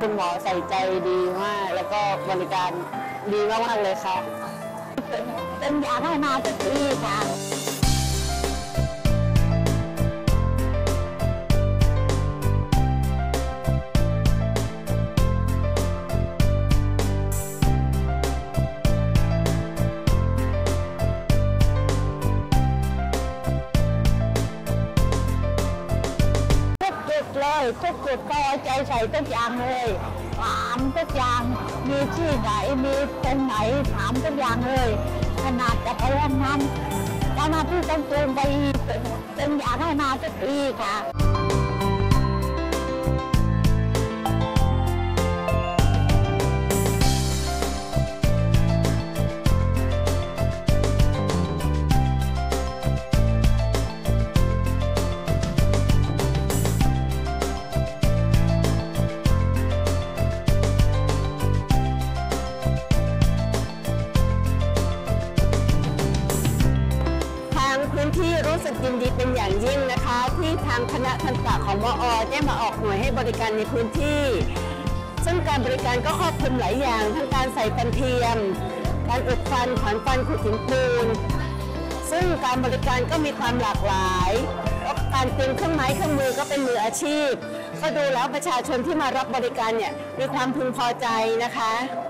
คุณหมอใส่ใจดีมากแล้วก็บริการดีมากๆเลยค่ะเป็นอยากให้มาทุกที่ค่ะเลยทุกจุดก็ใจใส่ทุกอย่างเลยถามทุกอย่างมีที่ไหนมีตรงไหนถามทุกอย่างเลยขนาดจะไปห้องน้ำเจ้าหน้าที่ต้องจูงไปเป็นอยากให้มาทุกทีค่ะพื้นที่รู้สึกยินดีเป็นอย่างยิ่งนะคะที่ทางคณะทันตะของมอ.ได้มาออกหน่วยให้บริการในพื้นที่ซึ่งการบริการก็ครอบคลุมหลายอย่างทั้งการใส่ฟันเทียมการอุดฟันถอนฟันขูดหินปูนซึ่งการบริการก็มีความหลากหลายการเตรียมเครื่องไม้เครื่องมือก็เป็นมืออาชีพก็ดูแล้วประชาชนที่มารับบริการเนี่ยมีความพึงพอใจนะคะ